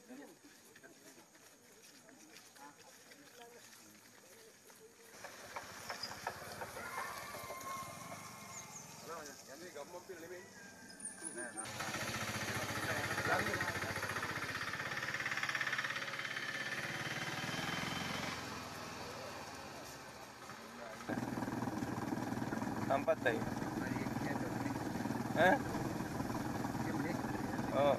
Nampak tak? Eh? Oh.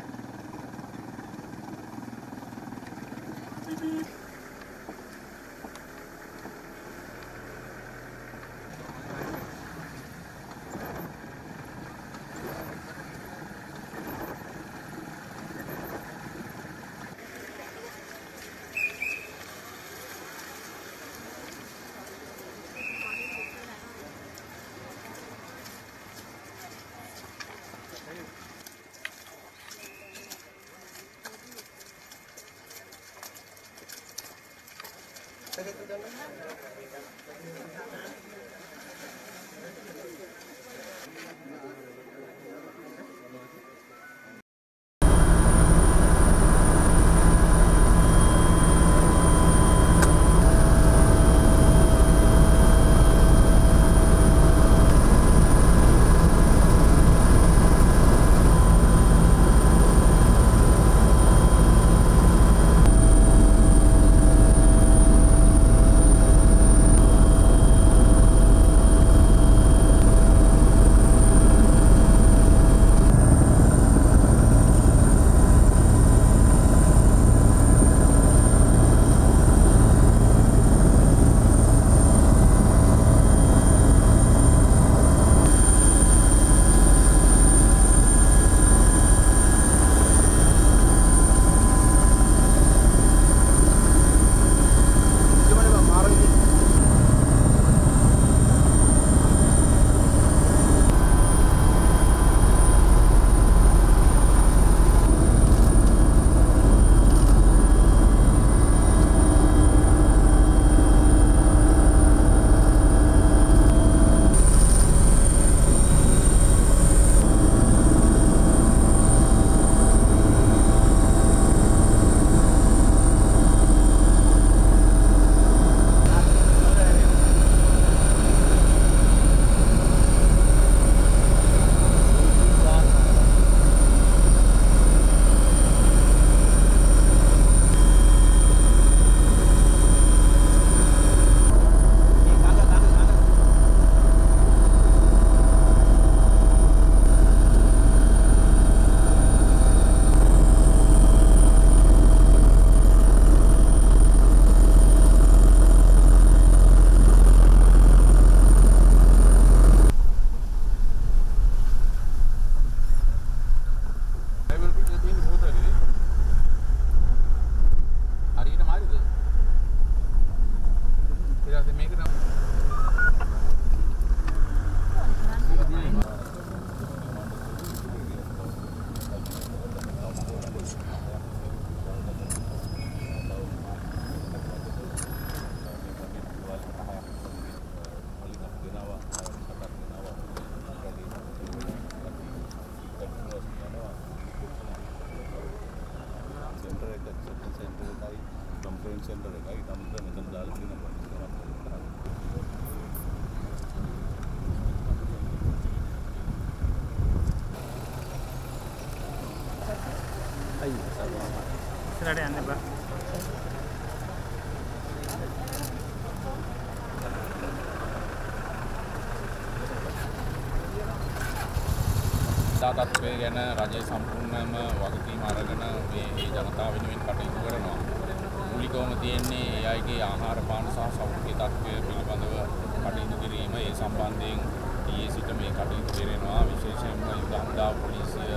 තත්ත්වය ගැන රජය සම්පූර්ණයෙන්ම වගකීම අරගෙන මේ ජනතාව වෙනුවෙන් කටයුතු කරනවා. මූලිකවම තියෙන්නේ ඒ අයගේ ආහාර පාන සහ සෞඛ්‍ය තත්ත්වය පිළිබඳව කටයුතු කිරීම. ඒ සම්බන්ධයෙන් ඊයේ සිට මේ කටයුතු කෙරෙනවා. විශේෂයෙන්ම යුද හමුදා පොලිසිය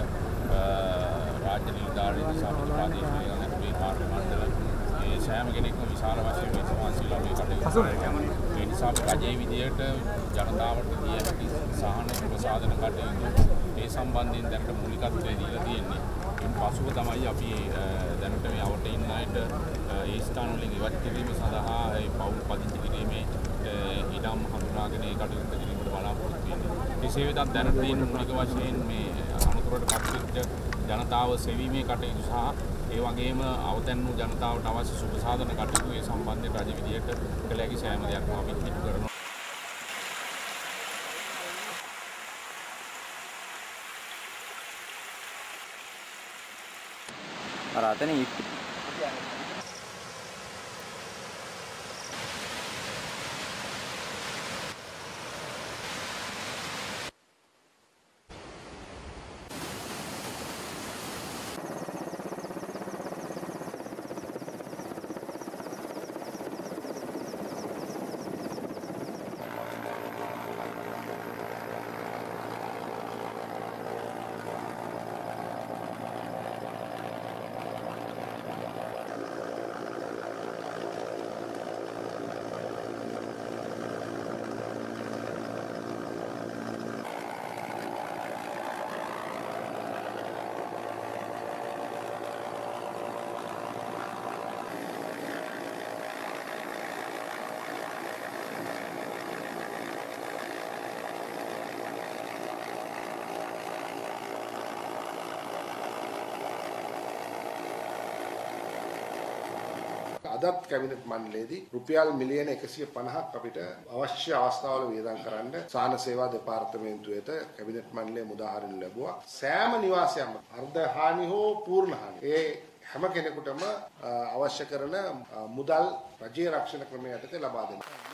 රාජ්‍ය නිලධාරීන් සහ ප්‍රාදේශීය පාර්ශ්ව මණ්ඩල මේ සෑම කෙනෙක්ම විශාල වශයෙන් මේ සමාජශීලී මේ කටයුතු කරනවා. ඒ නිසා රජයේ විදියට ජනතාවට දී ඇති සහන ප්‍රසාදන කටයුතු ඒ සම්බන්ධයෙන් දැනට මූලිකත්වය දීලා තියෙන්නේ. ඉන් පසුව තමයි අපි දැනට මේ අවට ඉන්න අයට ඒ ස්ථාන වලින් ඉවත් කිරීම සඳහා ඒ පවුල් පදිංචි කිරීමේ ඉඩම් හඳුනාගෙන ඒ කටයුතු කිරීමට බලාපොරොත්තු වෙන්නේ. කෙසේ වෙතත් දැනට තියෙන මූලික වශයෙන් මේ අනුතර අනතුරට පත්වෙච්ච ජනතාව සෙවීමේ කටයුතු සහ ඒ වගේම අවතැන් වූ ජනතාවට අවශ්‍ය සුබ සාධන කටයුතු ඒ සම්බන්ධයෙන් රජ විදියට කළ හැකි සෑම දෙයක්ම අපි ඉටු කරනවා. අදත් කැබිනට් මණ්ඩලයේදී රුපියල් මිලියන 150ක් අපිට අවශ්‍ය අවස්ථාවල වියදම් කරන්න සාන සේවා දෙපාර්තමේන්තුවේට කැබිනට් මණ්ඩලය මුදාහරිනු ලැබුවා. සෑම නිවාසයක්ම අර්ධ හානි හෝ පූර්ණ හානි ඒ හැම කෙනෙකුටම අවශ්‍ය කරන මුදල් රජයේ රක්ෂණ ක්‍රමය යටතේ ලබා දෙනවා.